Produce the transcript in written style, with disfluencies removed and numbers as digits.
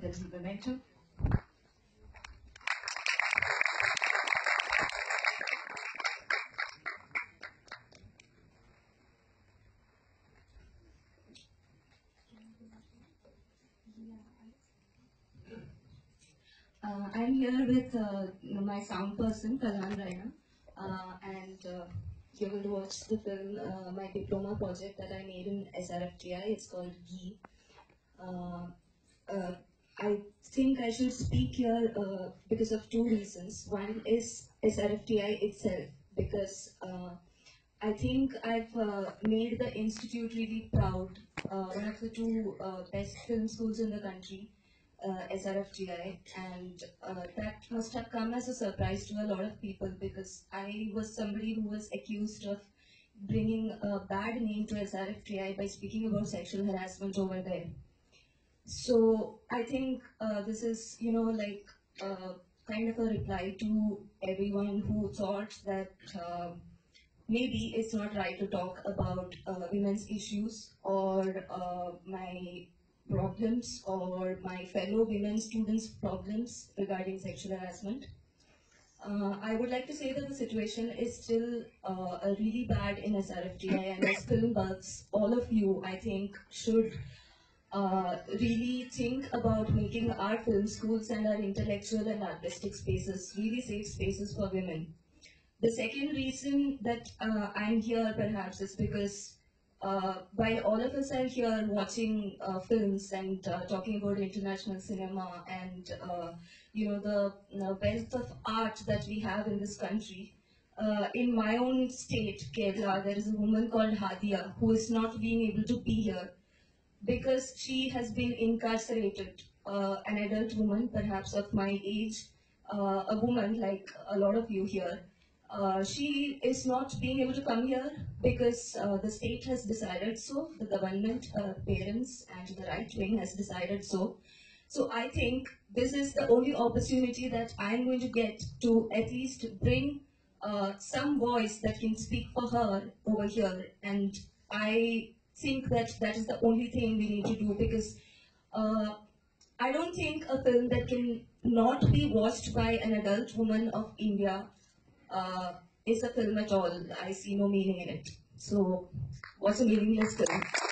There's the momentum. I'm here with my sound person, Kalan Raina, and you're going to watch the film, my diploma project that I made in SRFTI. It's called Ghee. I think I should speak here because of two reasons. One is SRFTI itself, because I think I've made the institute really proud. One of the two best film schools in the country, SRFTI, and that must have come as a surprise to a lot of people, because I was somebody who was accused of bringing a bad name to SRFTI by speaking about sexual harassment over there. So I think this is, kind of a reply to everyone who thought that maybe it's not right to talk about women's issues or my problems or my fellow women students' problems regarding sexual harassment. I would like to say that the situation is still really bad in SRFTI, and as film buffs, all of you, I think, should really think about making our film schools and our intellectual and artistic spaces really safe spaces for women. The second reason that I'm here perhaps is because while all of us are here watching films and talking about international cinema and the wealth of art that we have in this country, in my own state, Kerala, there is a woman called Hadiya who is not being able to be here because she has been incarcerated, an adult woman, perhaps of my age, a woman like a lot of you here. She is not being able to come here because the state has decided so, the government, parents and the right wing has decided so. So I think this is the only opportunity that I'm going to get to at least bring some voice that can speak for her over here, and I think that that is the only thing we need to do, because I don't think a film that can not be watched by an adult woman of India is a film at all. I see no meaning in it. So, what's a meaningless film?